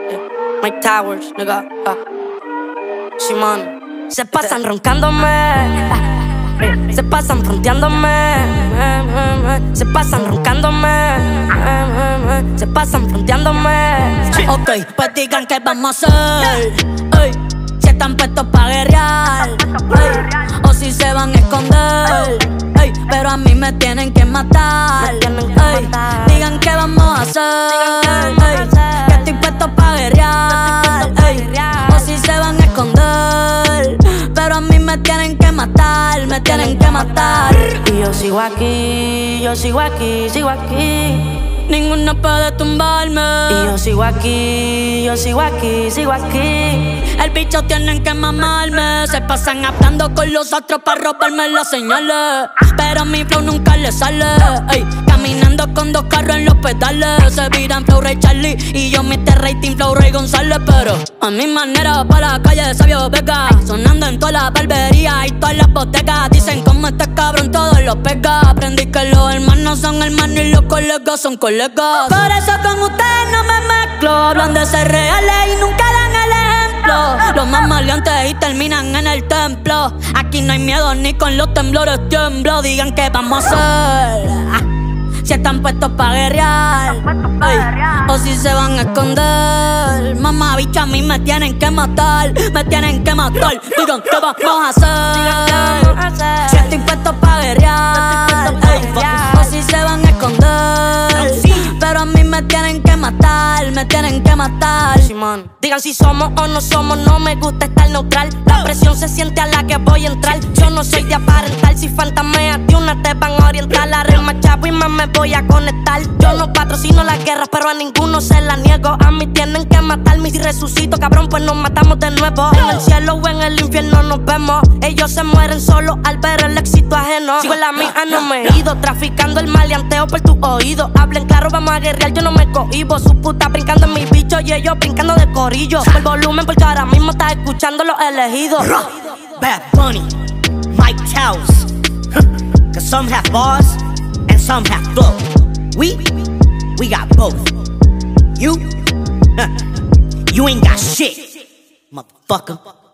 Mike Towers, nigga. Shimon. Se pasan roncándome. Se pasan fronteándome. Se pasan roncándome. Se pasan fronteándome. Ok, pues digan que vamos a hacer. Ey, si están puestos pa' guerrear, ey, o si se van a esconder, ey, pero a mí me tienen que matar. Ey, digan que vamos a hacer. Ey, que estoy puesto pa' guerrear, ey, o si se van a esconder, pero a mí me tienen que matar. Me tienen que matar. Y yo sigo aquí, yo sigo aquí, sigo aquí. Ninguno puede tumbarme. Y yo sigo aquí, yo sigo aquí, sigo aquí. El bicho tienen que mamarme. Se pasan hablando con los otros para robarme las señales, pero mi flow nunca le sale. Ey, caminando con dos carros en los pedales. Se viran Flow Ray Charlie y yo Mr. Rating Flow Ray González. Pero a mi manera pa' la calle de Sabio Vega, sonando en todas las barberías y todas las bodegas. Dicen como este cabrón todos los pega. Aprendí que los hermanos son hermanos y los colegas son colegas. Por eso con ustedes no me mezclo. Hablan de ser reales y nunca dan el ejemplo. Los más maleantes y terminan en el templo. Aquí no hay miedo ni con los temblores tiemblo. Digan que vamos a hacer. Si están puestos pa' guerrear, ey, o si se van a esconder. Mamá bicha, a mí me tienen que matar. Me tienen que matar. Digan que vamos a hacer. Si estoy puesto pa' guerrear, ey, o si se van a esconder, pero a mí me tienen que matar. Me tienen que matar. Simón. Digan si somos o no somos, no me gusta estar neutral. La presión se siente a la que voy a entrar. Yo no soy de aparentar, si fantameas de una te van a orientar. La rima chavo y más me voy a conectar. Yo no patrocino las guerras, pero a ninguno se la niego. A mí tienen que matarme y si resucito, cabrón, pues nos matamos de nuevo. En el cielo o en el infierno nos vemos. Ellos se mueren solo al ver el éxito ajeno. Sigo en la mía, no me he ido, traficando el maleanteo por tus oídos. Hablen claro, vamos a guerrear, yo no me cohibo. Su puta brincando en mis bichos y ellos brincando de corillo. El volumen porque ahora mismo estás escuchando los elegidos. Bad Bunny, Mike Towers. Cause some have bars and some have flow. We got both. You ain't got shit, motherfucker.